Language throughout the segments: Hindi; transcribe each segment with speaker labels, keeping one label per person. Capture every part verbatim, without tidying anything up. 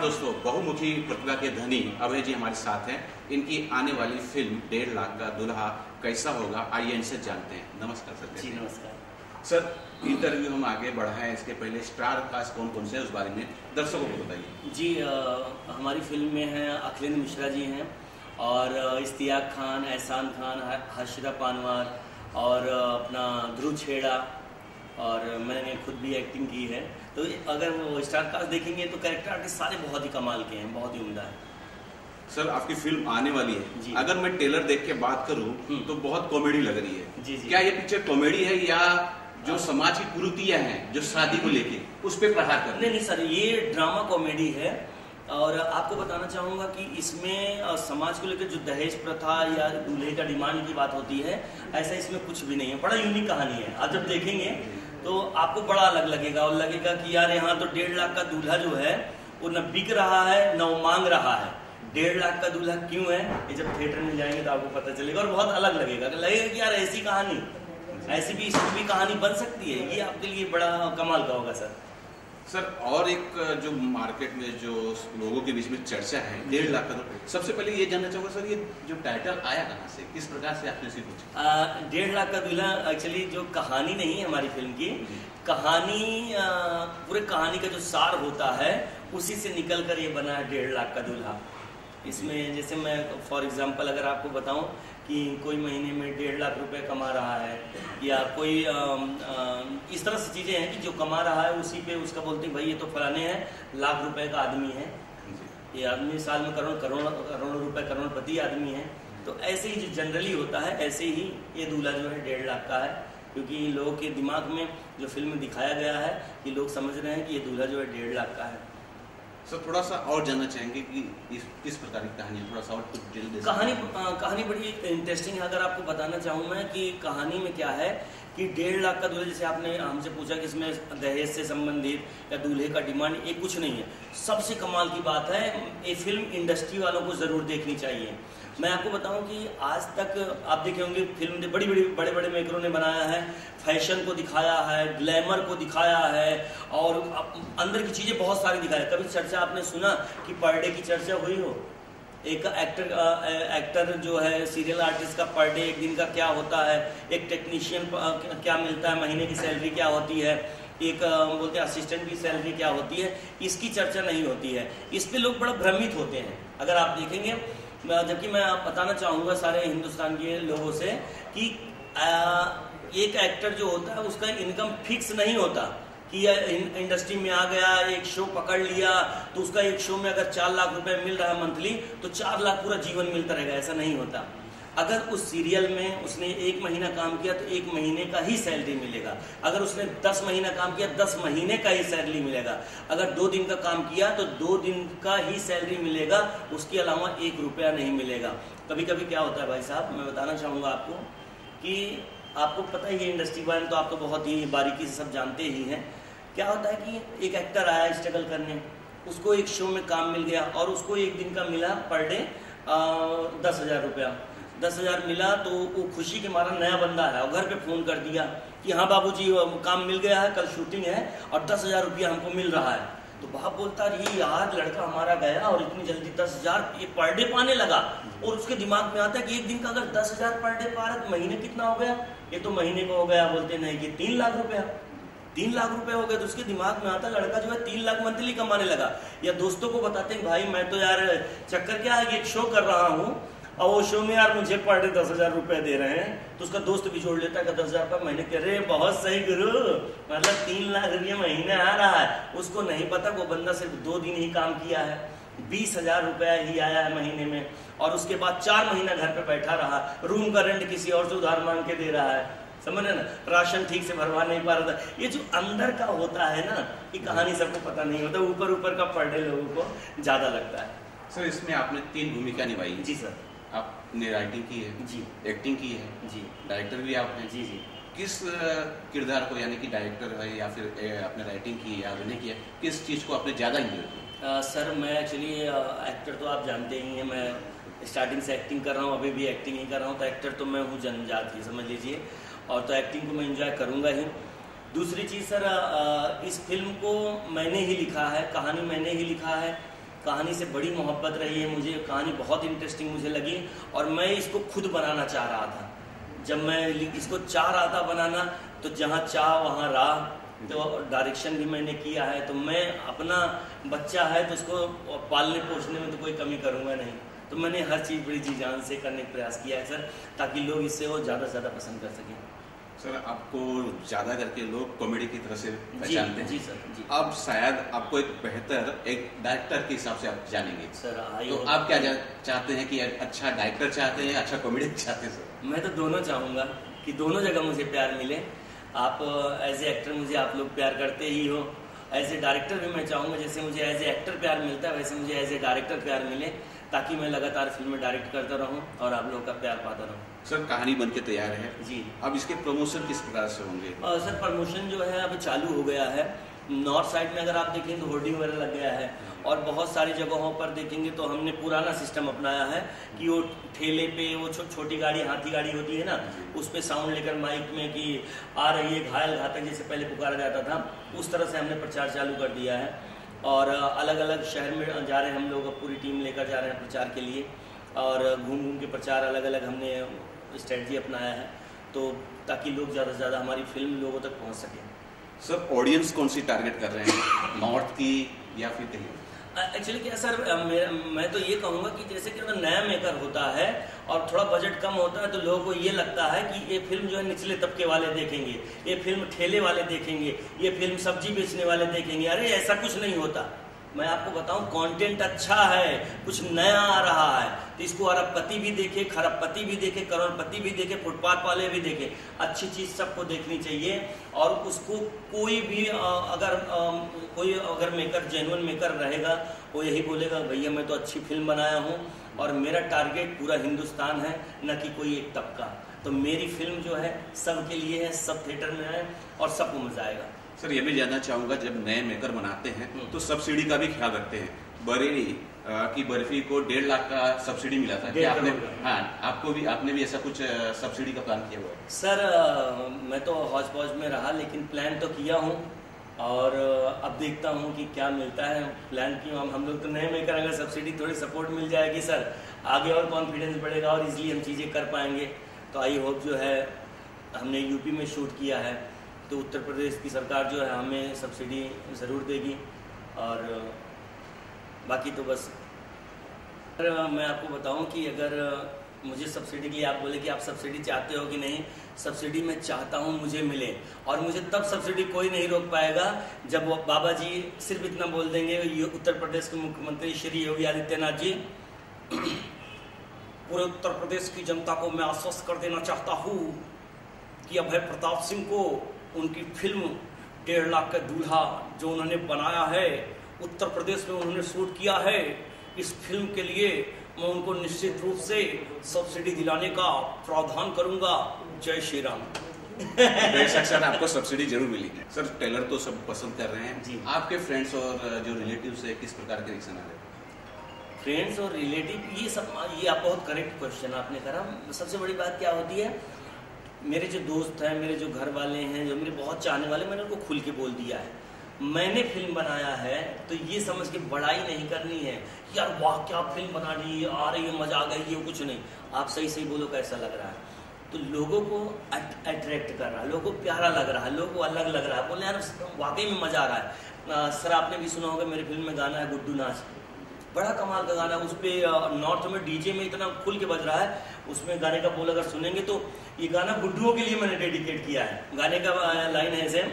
Speaker 1: दोस्तों, बहुमुखी प्रतिभा के धनी अभय जी हमारे साथ हैं। इनकी आने वाली फिल्म डेढ़ लाख का दूल्हा कैसा होगा, आइए इनसे जानते हैं। नमस्कार सर।
Speaker 2: जी नमस्कार
Speaker 1: सर। इंटरव्यू हम आगे बढ़ाएं इसके पहले स्टार कास्ट कौन कौन से है उस बारे में दर्शकों को बताइए।
Speaker 2: जी आ, हमारी फिल्म में हैं अखिलेंद्र मिश्रा जी हैं और इश्तियाक खान, एहसान खान, हर्षिता पानवार और अपना ध्रुव छेड़ा और मैंने खुद भी एक्टिंग की है। तो अगर वो स्टार कास्ट देखेंगे तो कैरेक्टर आर्टिस्ट सारे बहुत ही कमाल के हैं, बहुत ही उम्दा है।
Speaker 1: सर आपकी फिल्म आने वाली है जी। अगर मैं ट्रेलर देख के बात करूं तो बहुत कॉमेडी लग रही है
Speaker 2: जी जी।
Speaker 1: क्या ये पिक्चर कॉमेडी है या जो समाज की कुरीतियां हैं जो शादी को लेके उस पर प्रहार कर?
Speaker 2: नहीं नहीं सर, ये ड्रामा कॉमेडी है और आपको बताना चाहूँगा कि इसमें समाज को लेकर जो दहेज प्रथा या दूल्हे का डिमांड की बात होती है, ऐसा इसमें कुछ भी नहीं है। बड़ा यूनिक कहानी है। आप जब देखेंगे तो आपको बड़ा अलग लगेगा और लगेगा कि यार यहाँ तो डेढ़ लाख का दूल्हा जो है वो न बिक रहा है न वो मांग रहा है। डेढ़ लाख का दूल्हा क्यों है, ये जब थिएटर में जाएंगे तो आपको पता चलेगा और बहुत अलग लगेगा। लगेगा कि यार ऐसी कहानी, ऐसी भी इसकी भी कहानी बन सकती है। ये आपके लिए बड़ा कमाल का होगा सर।
Speaker 1: सर और एक जो मार्केट में जो लोगों के बीच में चर्चा है डेढ़ लाख का, सबसे पहले ये जानना चाहूँगा सर, ये जो टाइटल आया कहाँ से, किस प्रकार से आपने इसे पूछा?
Speaker 2: डेढ़ लाख का दूल्हा एक्चुअली जो कहानी नहीं है हमारी फिल्म की, कहानी पूरे कहानी का जो सार होता है उसी से निकल कर ये बना है डेढ़ लाख का दूल्हा। इसमें जैसे मैं फॉर एग्जांपल अगर आपको बताऊं कि कोई महीने में डेढ़ लाख रुपए कमा रहा है या कोई आ, आ, इस तरह से चीज़ें हैं कि जो कमा रहा है उसी पे उसका बोलते हैं भाई ये तो फलाने हैं लाख रुपए का आदमी है, ये आदमी साल में करोड़ करोड़ करोड़ों रुपए करोड़पति आदमी है। तो ऐसे ही जो जनरली होता है ऐसे ही ये दूल्हा जो है डेढ़ लाख का है, क्योंकि लोगों के दिमाग में जो फिल्म में दिखाया गया है कि लोग समझ रहे हैं कि ये दूल्हा जो है डेढ़ लाख का है।
Speaker 1: सर थोड़ा सा और जानना चाहेंगे कि इस किस प्रकार की कहानी है, थोड़ा सा और कुछ डिटेल दे।
Speaker 2: कहानी आ, कहानी बड़ी इंटरेस्टिंग है। अगर आपको बताना चाहूँ मैं कि कहानी में क्या है कि डेढ़ लाख का दूल्हा, जैसे आपने हमसे पूछा कि इसमें दहेज से संबंधित या दूल्हे का डिमांड, ये कुछ नहीं है। सबसे कमाल की बात है, ये फिल्म इंडस्ट्री वालों को ज़रूर देखनी चाहिए। मैं आपको बताऊं कि आज तक आप देखे होंगे फिल्म बड़ी बड़ी बड़े बड़े मेकरों ने बनाया है, फैशन को दिखाया है, ग्लैमर को दिखाया है और अंदर की चीज़ें बहुत सारी दिखाया है। कभी चर्चा आपने सुना कि पर डे की चर्चा हुई हो? एक एक्टर एक्टर जो है सीरियल आर्टिस्ट का पर डे एक दिन का क्या होता है, एक टेक्नीशियन क्या मिलता है, महीने की सैलरी क्या होती है, एक बोलते हैं असिस्टेंट की सैलरी क्या होती है, इसकी चर्चा नहीं होती है। इस पे लोग बड़ा भ्रमित होते हैं। अगर आप देखेंगे, जबकि मैं आप बताना चाहूँगा सारे हिंदुस्तान के लोगों से कि एक एक्टर जो होता है उसका इनकम फिक्स नहीं होता कि इंडस्ट्री में आ गया, एक शो पकड़ लिया तो उसका एक शो में अगर चार लाख रुपए मिल रहा है मंथली तो चार लाख पूरा जीवन मिलता रहेगा, ऐसा नहीं होता। अगर उस सीरियल में उसने एक महीना काम किया तो एक महीने का ही सैलरी मिलेगा, अगर उसने दस महीना काम किया दस महीने का ही सैलरी मिलेगा, अगर दो दिन का काम किया तो दो दिन का ही सैलरी मिलेगा, उसके अलावा एक रुपया नहीं मिलेगा। कभी कभी क्या होता है भाई साहब, मैं बताना चाहूँगा आपको कि आपको पता ही है इंडस्ट्री के बारे में, तो आप तो बहुत ही बारीकी से सब जानते ही हैं। क्या होता है कि एक एक्टर आया स्ट्रगल करने, उसको एक शो में काम मिल गया और उसको एक दिन का मिला पर डे दस हज़ार रुपया दस हज़ार मिला तो वो खुशी के मारा नया बंदा है और घर पे फ़ोन कर दिया कि हाँ बाबूजी काम मिल गया है, कल शूटिंग है और दस हज़ार रुपया हमको मिल रहा है। तो बाप बोलता है ये यार लड़का हमारा गया और इतनी जल्दी दस हज़ार ये पर डे पाने लगा, और उसके दिमाग में आता है कि एक दिन का अगर दस हज़ार पर डे पा रहा तो महीने कितना हो गया, ये तो महीने को हो गया, बोलते नहीं कि तीन लाख रुपया तीन लाख रुपए हो गए। तो उसके दिमाग में आता लड़का जो है तीन लाख मंथली कमाने लगा। या दोस्तों को बताते हैं भाई मैं तो यार चक्कर क्या है, एक शो कर रहा हूँ और वो शो में यार मुझे पर डे दस हजार रुपए दे रहे हैं, तो उसका दोस्त भी जोड़ लेता है दस हजार रुपये महीने के। अरे बहुत सही गुरु, मतलब तीन लाख रुपये महीने आ रहा है। उसको नहीं पता वो बंदा सिर्फ दो दिन ही काम किया है, बीस हजार रुपया ही आया है महीने में, और उसके बाद चार महीना घर पे बैठा रहा, रूम का रेंट किसी और से उधार मांग के दे रहा है, समझ रहे ना, राशन ठीक से भरवा नहीं पा रहा था। ये जो अंदर का होता है ना, ये कहानी सबको पता नहीं होता, ऊपर ऊपर का पर डे लोगों को ज्यादा लगता है।
Speaker 1: सर इसमें आपने तीन भूमिका निभाई।
Speaker 2: जी सर।
Speaker 1: आपने राइटिंग की है
Speaker 2: जी,
Speaker 1: एक्टिंग की है
Speaker 2: जी,
Speaker 1: डायरेक्टर भी आप हैं।
Speaker 2: जी जी।
Speaker 1: किस किरदार को, यानी कि डायरेक्टर है या फिर आपने राइटिंग की या अभिनय किया, किस चीज़ को आपने ज़्यादा इंजॉय किया?
Speaker 2: सर मैं एक्चुअली एक्टर तो आप जानते ही हैं, मैं स्टार्टिंग से एक्टिंग कर रहा हूँ, अभी भी एक्टिंग ही कर रहा हूँ, तो एक्टर तो मैं हूँ जन्मजात ही समझ लीजिए, और तो एक्टिंग को मैं एंजॉय करूँगा ही। दूसरी चीज़ सर, इस फिल्म को मैंने ही लिखा है, कहानी मैंने ही लिखा है, कहानी से बड़ी मोहब्बत रही है मुझे, कहानी बहुत इंटरेस्टिंग मुझे लगी और मैं इसको खुद बनाना चाह रहा था। जब मैं इसको चाह रहा था बनाना तो जहाँ चाह वहाँ राह, तो डायरेक्शन भी मैंने किया है। तो मैं अपना बच्चा है तो उसको पालने पोसने में तो कोई कमी करूँगा नहीं, तो मैंने हर चीज़ बड़ी जी जान से करने का प्रयास किया है सर, ताकि लोग इससे वो ज़्यादा से ज़्यादा पसंद कर सकें।
Speaker 1: सर आपको ज़्यादा करके लोग कॉमेडी की तरह से पहचानते हैं।
Speaker 2: जी सर जी।
Speaker 1: अब शायद आपको एक बेहतर एक डायरेक्टर के हिसाब से आप जानेंगे
Speaker 2: सर।
Speaker 1: तो आप क्या चाहते हैं कि अच्छा डायरेक्टर चाहते हैं, अच्छा कॉमेडी चाहते हैं? सर
Speaker 2: मैं तो दोनों चाहूँगा कि दोनों जगह मुझे प्यार मिले। आप एज ए एक्टर मुझे आप लोग प्यार करते ही हो, एज ए डायरेक्टर भी मैं चाहूँगा जैसे मुझे एज ए एक्टर प्यार मिलता है वैसे मुझे एज ए डायरेक्टर प्यार मिले, ताकि मैं लगातार फिल्में डायरेक्ट करता रहूं और आप लोगों का प्यार पाता रहूं।
Speaker 1: सर कहानी बन के तैयार है
Speaker 2: जी।
Speaker 1: अब इसके प्रमोशन किस प्रकार से होंगे?
Speaker 2: आ, सर प्रमोशन जो है अब चालू हो गया है। नॉर्थ साइड में अगर आप देखें तो होर्डिंग वगैरह लग गया है और बहुत सारी जगहों पर देखेंगे तो हमने पुराना सिस्टम अपनाया है कि वो ठेले पे वो छो, छोटी गाड़ी हाथी गाड़ी होती है ना, उस पर साउंड लेकर माइक में कि आ रही है घायल घातक जैसे पहले पुकारा जाता था, उस तरह से हमने प्रचार चालू कर दिया है। और अलग अलग शहर में जा रहे हैं हम लोग, पूरी टीम लेकर जा रहे हैं प्रचार के लिए और घूम घूम के प्रचार अलग अलग हमने स्ट्रेटजी अपनाया है, तो ताकि लोग ज़्यादा से ज़्यादा हमारी फिल्म लोगों तक पहुंच सके।
Speaker 1: सर ऑडियंस कौन सी टारगेट कर रहे हैं, नॉर्थ की या फिर कहीं?
Speaker 2: एक्चुअली क्या सर, मैं, मैं तो ये कहूँगा कि जैसे कि अगर नया मेकर होता है और थोड़ा बजट कम होता है तो लोगों को ये लगता है कि ये फिल्म जो है निचले तबके वाले देखेंगे, ये फिल्म ठेले वाले देखेंगे, ये फिल्म सब्जी बेचने वाले देखेंगे। अरे ऐसा कुछ नहीं होता। मैं आपको बताऊं कंटेंट अच्छा है, कुछ नया आ रहा है तो इसको अरबपति भी देखे, खरबपति भी देखे, करोड़पति भी देखे, फुटपाथ वाले भी देखे। अच्छी चीज़ सबको देखनी चाहिए और उसको कोई भी अगर कोई अगर मेकर जेन्युइन मेकर रहेगा वो यही बोलेगा भैया मैं तो अच्छी फिल्म बनाया हूँ और मेरा टारगेट पूरा हिंदुस्तान है, न कि कोई एक तबका। तो मेरी फिल्म जो है सबके लिए है, सब थिएटर में है और सबको मजा आएगा।
Speaker 1: सर ये भी जानना चाहूँगा, जब नए मेकर बनाते हैं तो सब्सिडी का भी ख्याल रखते हैं। बरेली की बर्फी को डेढ़ लाख का सब्सिडी मिला था, क्या आपने? हाँ, आपको भी आपने भी ऐसा कुछ सब्सिडी का प्लान किया हुआ है?
Speaker 2: सर मैं तो हौज पौज में रहा लेकिन प्लान तो किया हूँ और अब देखता हूँ कि क्या मिलता है। प्लान क्यों, हम हम लोग तो नए मेकर, अगर सब्सिडी थोड़ी सपोर्ट मिल जाएगी सर आगे और कॉन्फिडेंस बढ़ेगा और इजीली हम चीज़ें कर पाएंगे। तो आई होप जो है, हमने यूपी में शूट किया है तो उत्तर प्रदेश की सरकार जो है हमें सब्सिडी ज़रूर देगी और बाकी तो बस। मैं आपको बताऊं कि अगर मुझे सब्सिडी के लिए आप बोले कि आप सब्सिडी चाहते हो कि नहीं, सब्सिडी मैं चाहता हूं मुझे मिले और मुझे तब सब्सिडी कोई नहीं रोक पाएगा जब वो बाबा जी सिर्फ इतना बोल देंगे, ये उत्तर प्रदेश के मुख्यमंत्री श्री योगी आदित्यनाथ जी, पूरे उत्तर प्रदेश की जनता को मैं आश्वस्त कर देना चाहता हूँ कि अभय प्रताप सिंह को उनकी फिल्म डेढ़ लाख का दूल्हा जो उन्होंने बनाया है, उत्तर प्रदेश में उन्होंने शूट किया है, इस फिल्म के लिए मैं उनको निश्चित रूप से सब्सिडी दिलाने का प्रावधान करूंगा। जय श्री राम।
Speaker 1: बेशक सर आपको सब्सिडी जरूर मिलेगी। सर ट्रेलर तो सब पसंद कर रहे हैं
Speaker 2: जी।
Speaker 1: आपके फ्रेंड्स और जो रिलेटिव्स है किस प्रकार के रिएक्शन आ रहे हैं?
Speaker 2: फ्रेंड्स और रिलेटिव, ये सब, ये आप बहुत करेक्ट क्वेश्चन आपने करा। सबसे बड़ी बात क्या होती है, मेरे जो दोस्त हैं, मेरे जो घर वाले हैं, जो मेरे बहुत चाहने वाले, मैंने उनको खुल के बोल दिया है मैंने फिल्म बनाया है तो ये समझ के बड़ाई नहीं करनी है यार वाह क्या फिल्म बना दी, आ रही है, मजा आ गई, ये कुछ नहीं। आप सही सही बोलो कैसा लग रहा है, तो लोगों को अट्रैक्ट कर रहा है, लोगों को प्यारा लग रहा है, लोगों को अलग लग रहा है, बोले यार वाकई में मजा आ रहा है। सर आपने भी सुना होगा मेरे फिल्म में गाना है गुड्डू नाच, बड़ा कमाल का गाना है। उस पर नॉर्थ में डीजे में इतना खुल के बज रहा है, उसमें गाने का बोल अगर सुनेंगे तो ये गाना गुड्डुओं के लिए मैंने डेडिकेट किया है। गाने का लाइन है ऐसे,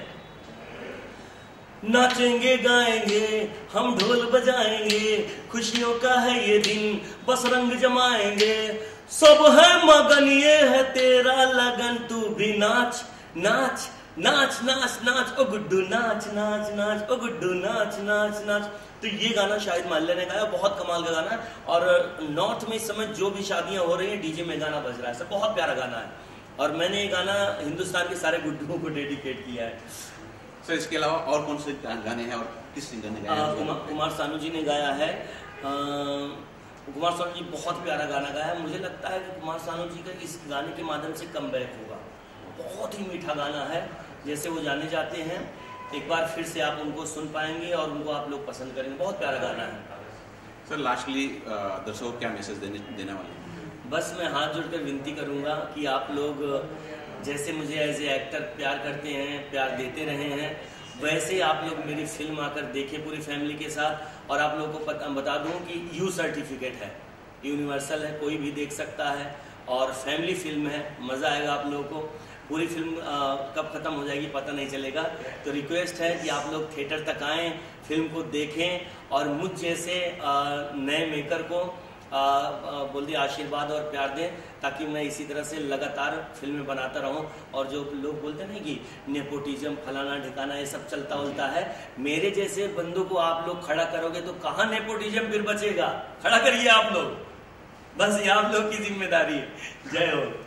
Speaker 2: नाचेंगे गाएंगे हम ढोल बजाएंगे, खुशियों का है ये दिन बस रंग जमाएंगे, सब है मगन ये है तेरा लगन, तू भी नाच नाच नाच नाच नाच ओ गुड्डू नाच नाच नाच ओ गुड्डू नाच नाच नाच। तो ये गाना शाहिद माल्या ने गाया, बहुत कमाल का गाना है। और नॉर्थ में इस समय जो भी शादियां हो रही हैं डीजे में गाना बज रहा है, सब बहुत प्यारा गाना है और मैंने ये गाना हिंदुस्तान के सारे गुड्डुओं को डेडिकेट किया है।
Speaker 1: सर इसके अलावा और कौन से गाने हैं और किस सिंगर ने गाया?
Speaker 2: कुमार, कुमार सानू जी ने गाया है। आ, कुमार सानू जी बहुत प्यारा गाना गाया है। मुझे लगता है कि कुमार सानू जी का इस गाने के माध्यम से कमबैक होगा। बहुत ही मीठा गाना है, जैसे वो जाने जाते हैं, एक बार फिर से आप उनको सुन पाएंगे और उनको आप लोग पसंद करेंगे। बहुत प्यारा गाना है।
Speaker 1: सर लास्टली दर्शकों को क्या मैसेज देने देने वाले हैं?
Speaker 2: बस मैं हाथ जोड़कर विनती करूंगा कि आप लोग जैसे मुझे एज ए एक्टर प्यार करते हैं, प्यार देते रहे हैं, वैसे ही आप लोग मेरी फिल्म आकर देखें पूरी फैमिली के साथ। और आप लोगों को पता, बता दूं कि यू सर्टिफिकेट है, यूनिवर्सल है, कोई भी देख सकता है और फैमिली फिल्म है, मज़ा आएगा आप लोगों को। पूरी फिल्म आ, कब ख़त्म हो जाएगी पता नहीं चलेगा। तो रिक्वेस्ट है कि आप लोग थिएटर तक आएँ, फिल्म को देखें और मुझ जैसे नए मेकर को आ, आ, बोल दिए आशीर्वाद और प्यार दें, ताकि मैं इसी तरह से लगातार फिल्में बनाता रहूं। और जो लोग बोलते हैं ना कि नेपोटिज्म फलाना ठिकाना ये सब चलता उलता है, मेरे जैसे बंदों को आप लोग खड़ा करोगे तो कहाँ नेपोटिज्म फिर बचेगा। खड़ा करिए आप लोग, बस ये आप लोग की जिम्मेदारी है। जय हो।